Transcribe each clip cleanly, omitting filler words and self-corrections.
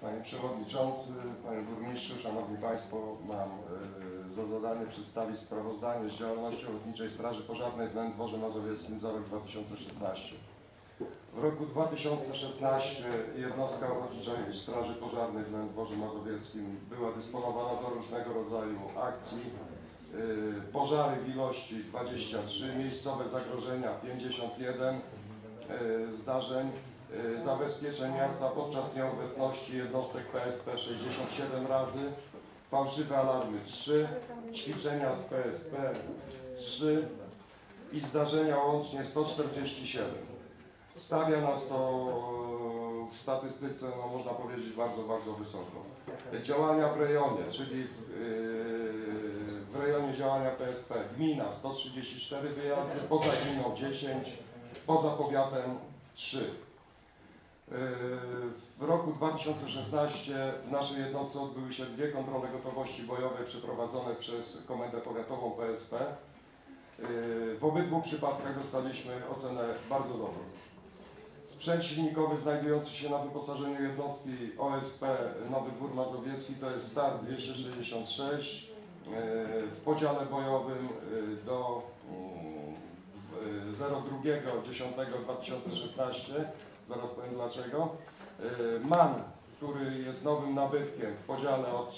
Panie Przewodniczący, Panie Burmistrzu, Szanowni Państwo, mam za zadanie przedstawić sprawozdanie z działalności Ochotniczej Straży Pożarnej w Nędworze Mazowieckim za rok 2016. W roku 2016 jednostka Ochotniczej Straży Pożarnej w Nędworze Mazowieckim była dysponowana do różnego rodzaju akcji. Pożary w ilości 23, miejscowe zagrożenia 51 zdarzeń, zabezpieczeń miasta podczas nieobecności jednostek PSP 67 razy, fałszywe alarmy 3, ćwiczenia z PSP 3 i zdarzenia łącznie 147. Stawia nas to w statystyce, no można powiedzieć, bardzo wysoko. Działania w rejonie, czyli w rejonie działania PSP gmina 134 wyjazdy, poza gminą 10, poza powiatem 3. W roku 2016 w naszej jednostce odbyły się 2 kontrole gotowości bojowej przeprowadzone przez Komendę Powiatową PSP. W obydwu przypadkach dostaliśmy ocenę bardzo dobrą. Sprzęt silnikowy znajdujący się na wyposażeniu jednostki OSP Nowy Dwór Mazowiecki to jest Start 266 w podziale bojowym do 02.10.2016. Zaraz powiem dlaczego. MAN, który jest nowym nabytkiem w podziale od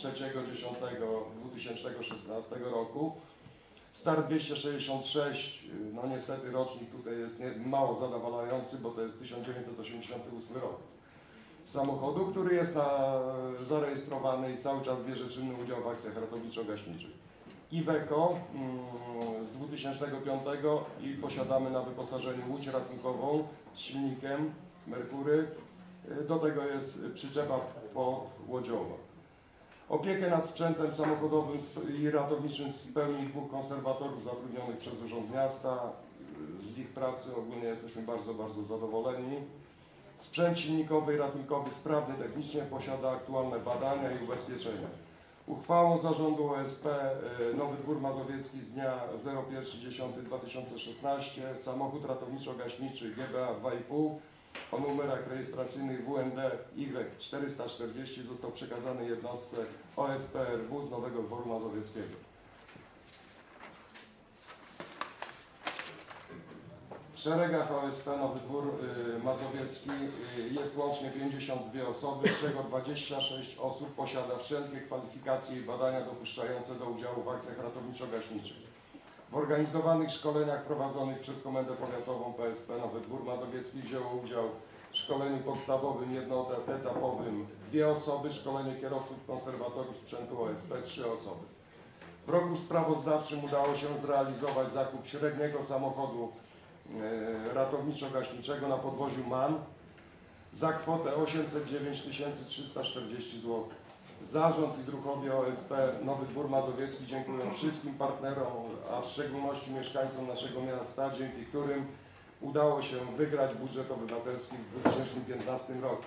3.10.2016 roku. Start 266, no niestety rocznik tutaj jest mało zadowalający, bo to jest 1988 rok. Samochodu, który jest zarejestrowany i cały czas bierze czynny udział w akcjach ratowniczo-gaśniczych. Iveco z 2005 i posiadamy na wyposażeniu łódź ratunkową z silnikiem Merkury. Do tego jest przyczepa podłodziowa. Opiekę nad sprzętem samochodowym i ratowniczym spełni 2 konserwatorów zatrudnionych przez Urząd Miasta. Z ich pracy ogólnie jesteśmy bardzo zadowoleni. Sprzęt silnikowy i ratunkowy sprawny technicznie, posiada aktualne badania i ubezpieczenia. Uchwałą Zarządu OSP Nowy Dwór Mazowiecki z dnia 01.10.2016 samochód ratowniczo-gaśniczy GBA 2,5 o numerach rejestracyjnych WND Y440 został przekazany jednostce OSP RW z Nowego Dworu Mazowieckiego. W szeregach OSP Nowy Dwór Mazowiecki jest łącznie 52 osoby, z czego 26 osób posiada wszelkie kwalifikacje i badania dopuszczające do udziału w akcjach ratowniczo-gaśniczych. W organizowanych szkoleniach prowadzonych przez Komendę Powiatową PSP Nowy Dwór Mazowiecki wzięło udział w szkoleniu podstawowym jednoetapowym 2 osoby, szkolenie kierowców konserwatorów sprzętu OSP 3 osoby. W roku sprawozdawczym udało się zrealizować zakup średniego samochodu ratowniczo-gaśniczego na podwoziu MAN za kwotę 809 340 zł. Zarząd i druhowie OSP Nowy Dwór Mazowiecki dziękują wszystkim partnerom, a w szczególności mieszkańcom naszego miasta, dzięki którym udało się wygrać budżet obywatelski w 2015 roku.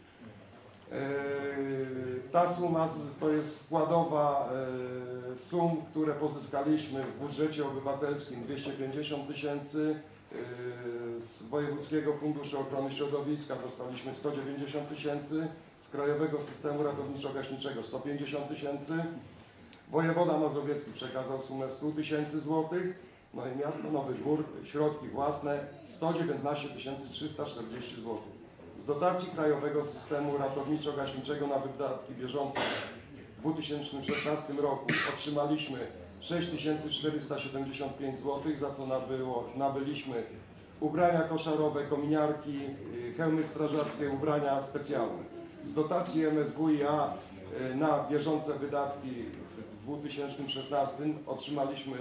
Ta suma to jest składowa sum, które pozyskaliśmy w budżecie obywatelskim 250 000, z Wojewódzkiego Funduszu Ochrony Środowiska dostaliśmy 190 000, z Krajowego Systemu Ratowniczo-Gaśniczego 150 000, wojewoda mazowiecki przekazał sumę 100 000 złotych, no i miasto Nowy Dwór środki własne 119 340 zł. Z dotacji Krajowego Systemu Ratowniczo-Gaśniczego na wydatki bieżące w 2016 roku otrzymaliśmy 6475 zł, za co nabyliśmy ubrania koszarowe, kominiarki, hełmy strażackie, ubrania specjalne. Z dotacji MSWiA na bieżące wydatki w 2016 otrzymaliśmy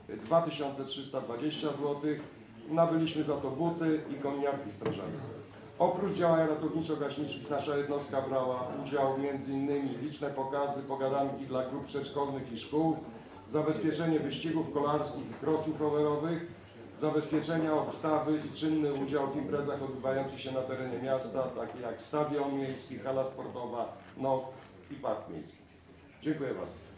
2320 zł, nabyliśmy za to buty i kominiarki strażackie. Oprócz działań ratowniczo-gaśniczych nasza jednostka brała udział m.in. liczne pokazy, pogadanki dla grup przedszkolnych i szkół, zabezpieczenie wyścigów kolarskich i crossów rowerowych, zabezpieczenia obstawy i czynny udział w imprezach odbywających się na terenie miasta, takie jak stadion miejski, hala sportowa, NOK i park miejski. Dziękuję bardzo.